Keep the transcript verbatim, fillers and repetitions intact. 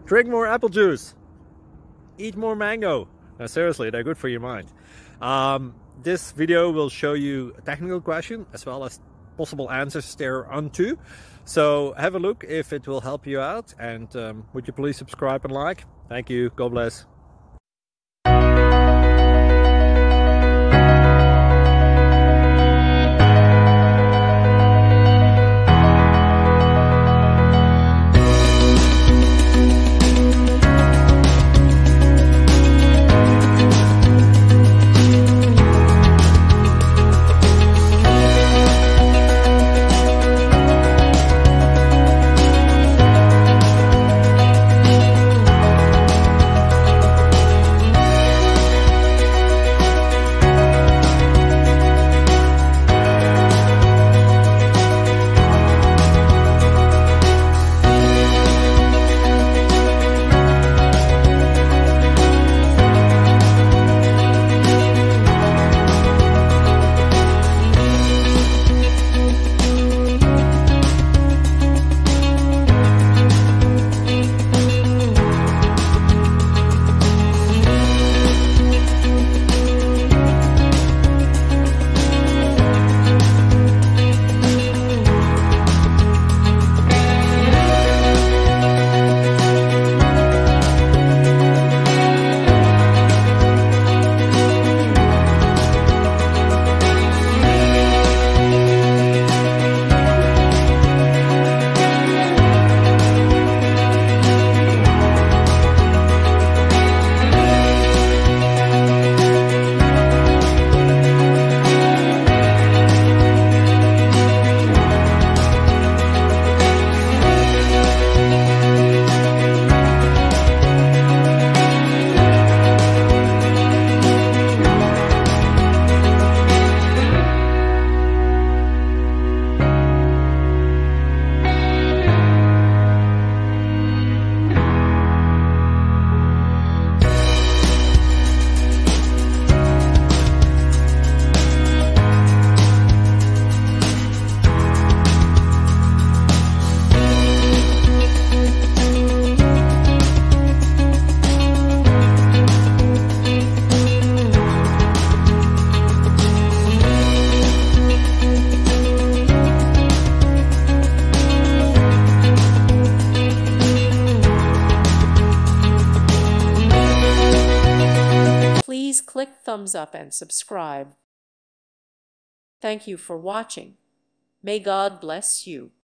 Drink more apple juice. Eat more mango. Now, seriously, they're good for your mind. Um, this video will show you a technical question as well as possible answers thereunto. So have a look if it will help you out, and um, would you please subscribe and like? Thank you. God bless. Please click thumbs up and subscribe. Thank you for watching. May God bless you.